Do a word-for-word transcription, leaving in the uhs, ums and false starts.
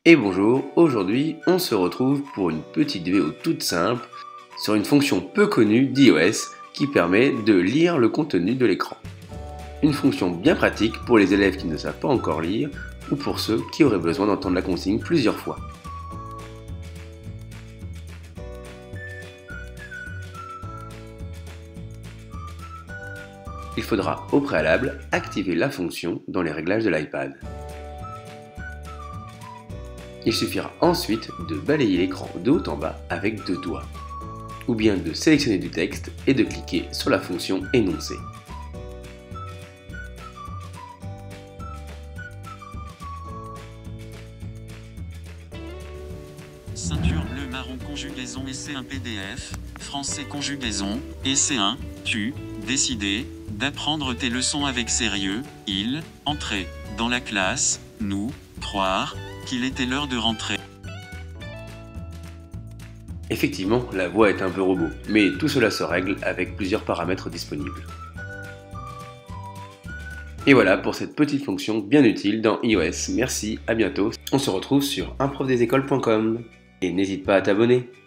Et bonjour, aujourd'hui on se retrouve pour une petite vidéo toute simple sur une fonction peu connue d'iOS qui permet de lire le contenu de l'écran. Une fonction bien pratique pour les élèves qui ne savent pas encore lire ou pour ceux qui auraient besoin d'entendre la consigne plusieurs fois. Il faudra au préalable activer la fonction dans les réglages de l'iPad. Il suffira ensuite de balayer l'écran de haut en bas avec deux doigts, ou bien de sélectionner du texte et de cliquer sur la fonction énoncé. Ceinture bleu marron conjugaison essai un P D F, français conjugaison, essai un, tu, décider, d'apprendre tes leçons avec sérieux, il, entrer, dans la classe, nous, croire, qu'il était l'heure de rentrer. Effectivement, la voix est un peu robot, mais tout cela se règle avec plusieurs paramètres disponibles. Et voilà pour cette petite fonction bien utile dans iOS. Merci, à bientôt. On se retrouve sur un prof des écoles point com et n'hésite pas à t'abonner.